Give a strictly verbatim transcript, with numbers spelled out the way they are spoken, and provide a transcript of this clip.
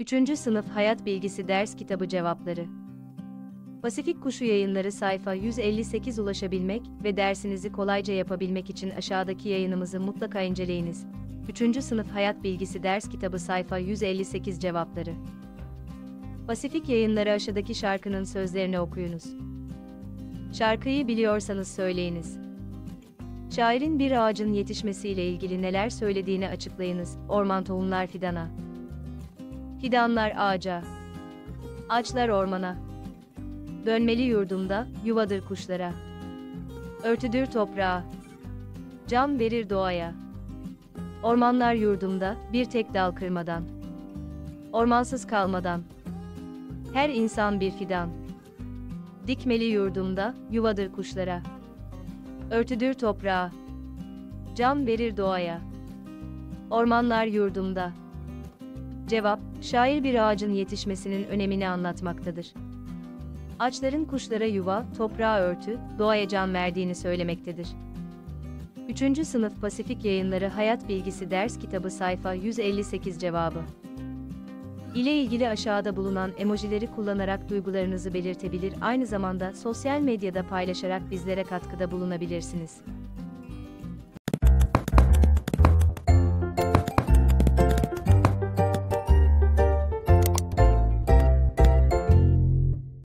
üçüncü Sınıf Hayat Bilgisi Ders Kitabı Cevapları. Pasifik Kuşu Yayınları sayfa yüz elli sekiz. Ulaşabilmek ve dersinizi kolayca yapabilmek için aşağıdaki yayınımızı mutlaka inceleyiniz. üçüncü Sınıf Hayat Bilgisi Ders Kitabı sayfa yüz elli sekiz. Cevapları. Pasifik Yayınları aşağıdaki şarkının sözlerini okuyunuz. Şarkıyı biliyorsanız söyleyiniz. Şairin bir ağacın yetişmesiyle ilgili neler söylediğini açıklayınız. Orman tohumlar fidana. Fidanlar ağaca. Ağaçlar ormana. Dönmeli yurdumda, yuvadır kuşlara. Örtüdür toprağa. Can verir doğaya. Ormanlar yurdumda, bir tek dal kırmadan. Ormansız kalmadan. Her insan bir fidan. Dikmeli yurdumda, yuvadır kuşlara. Örtüdür toprağa. Can verir doğaya. Ormanlar yurdumda. Cevap, şair bir ağacın yetişmesinin önemini anlatmaktadır. Ağaçların kuşlara yuva, toprağa örtü, doğaya can verdiğini söylemektedir. üçüncü Sınıf Pasifik Yayınları Hayat Bilgisi Ders Kitabı sayfa yüz elli sekiz. Cevabı ile ilgili aşağıda bulunan emojileri kullanarak duygularınızı belirtebilir, aynı zamanda sosyal medyada paylaşarak bizlere katkıda bulunabilirsiniz.